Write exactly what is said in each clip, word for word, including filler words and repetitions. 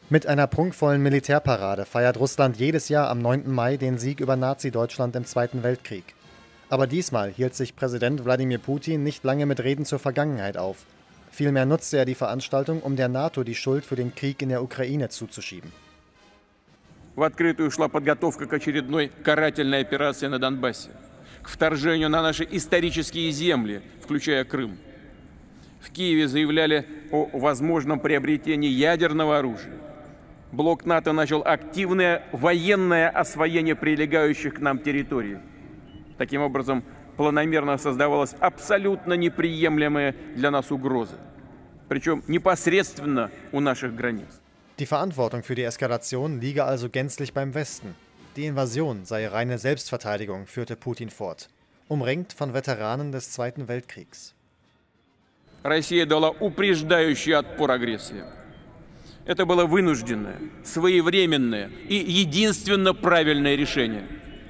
Mit einer prunkvollen Militärparade feiert Russland jedes Jahr am neunten Mai den Sieg über Nazi-Deutschland im Zweiten Weltkrieg. Aber diesmal hielt sich Präsident Wladimir Putin nicht lange mit Reden zur Vergangenheit auf. Vielmehr nutzte er die Veranstaltung, um der НАТО die Schuld für den Krieg in der Ukraine zuzuschieben. В открытую шла подготовка к очередной карательной операции на Донбассе, к вторжению на наши исторические земли, включая Крым. В Киеве заявляли о возможном приобретении ядерного оружия. Блок НАТО начал активное военное освоение прилегающих к нам территорий. Таким образом, планомерно создавалась абсолютно неприемлемая для нас угроза, причем непосредственно у наших границ. Die Verantwortung für die Eskalation liege also gänzlich beim Westen. Die Invasion sei reine Selbstverteidigung, führte Putin fort, umringt von Veteranen des Zweiten Weltkriegs. Россия дала упреждающий отпор агрессии. Это было вынужденное, своевременное и единственно правильное решение.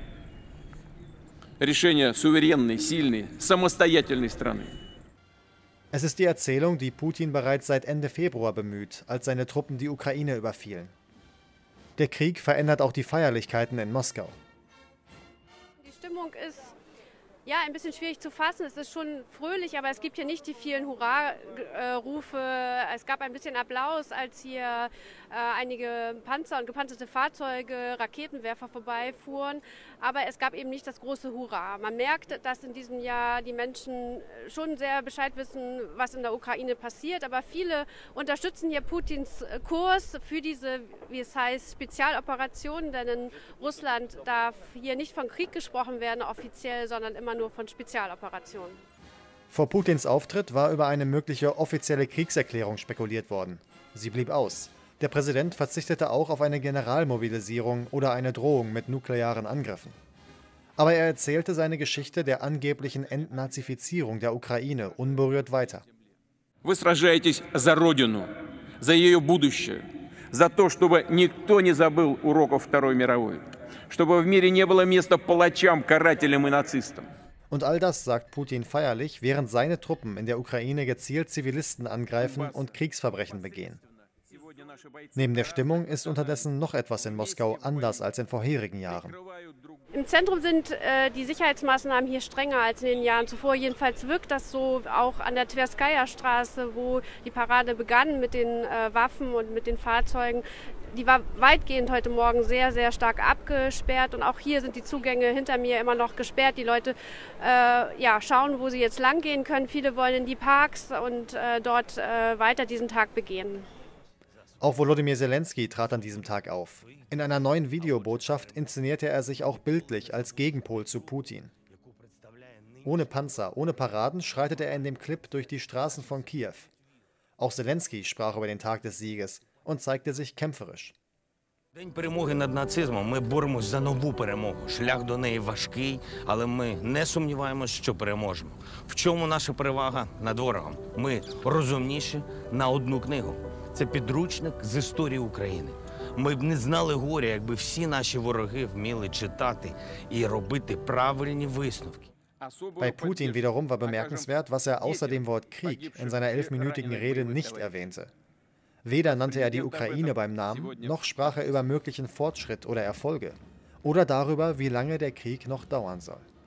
Решение суверенной, сильной, самостоятельной страны. Es ist die Erzählung, die Putin bereits seit Ende Februar bemüht, als seine Truppen die Ukraine überfielen. Der Krieg verändert auch die Feierlichkeiten in Moskau. Die Stimmung ist ja ein bisschen schwierig zu fassen. Es ist schon fröhlich, aber es gibt hier nicht die vielen Hurra-Rufe. Es gab ein bisschen Applaus, als hier äh, einige Panzer und gepanzerte Fahrzeuge, Raketenwerfer vorbeifuhren. Aber es gab eben nicht das große Hurra. Man merkt, dass in diesem Jahr die Menschen schon sehr Bescheid wissen, was in der Ukraine passiert. Aber viele unterstützen hier Putins Kurs für diese, wie es heißt, Spezialoperation. Denn in Russland darf hier nicht von Krieg gesprochen werden offiziell, sondern immer nur von Spezialoperationen. Vor Putins Auftritt war über eine mögliche offizielle Kriegserklärung spekuliert worden. Sie blieb aus. Der Präsident verzichtete auch auf eine Generalmobilisierung oder eine Drohung mit nuklearen Angriffen. Aber er erzählte seine Geschichte der angeblichen Entnazifizierung der Ukraine unberührt weiter. Вы сражаетесь за Родину, за ее будущее, за то, чтобы никто не забыл уроков Второй мировой, чтобы в мире не было места палачам, карателям и нацистам. Und all das sagt Putin feierlich, während seine Truppen in der Ukraine gezielt Zivilisten angreifen und Kriegsverbrechen begehen. Neben der Stimmung ist unterdessen noch etwas in Moskau anders als in vorherigen Jahren. Im Zentrum sind äh, die Sicherheitsmaßnahmen hier strenger als in den Jahren zuvor. Jedenfalls wirkt das so auch an der Twerskaja-Straße, wo die Parade begann mit den äh, Waffen und mit den Fahrzeugen. Die war weitgehend heute Morgen sehr, sehr stark abgesperrt. Und auch hier sind die Zugänge hinter mir immer noch gesperrt. Die Leute äh, ja, schauen, wo sie jetzt lang gehen können. Viele wollen in die Parks und äh, dort äh, weiter diesen Tag begehen. Auch Volodymyr Zelensky trat an diesem Tag auf. In einer neuen Videobotschaft inszenierte er sich auch bildlich als Gegenpol zu Putin. Ohne Panzer, ohne Paraden schreitet er in dem Clip durch die Straßen von Kiew. Auch Zelensky sprach über den Tag des Sieges und zeigte sich kämpferisch. День перемоги над нацизмом. Ми боремось за нову перемогу. Шлях до неї важкий, але ми не сумніваємось, що переможемо. В чому наша перевага над ворогом? Ми розумніші на одну книгу. Це підручник з історії України. Ми б не знали горя, якби всі наші вороги вміли читати і робити правильні висновки. Bei Putin wiederum war bemerkenswert, was er außer dem Wort Krieg in seiner elfminütigen Rede nicht erwähnte. Weder nannte er die Ukraine beim Namen, noch sprach er über möglichen Fortschritt oder Erfolge oder darüber, wie lange der Krieg noch dauern soll.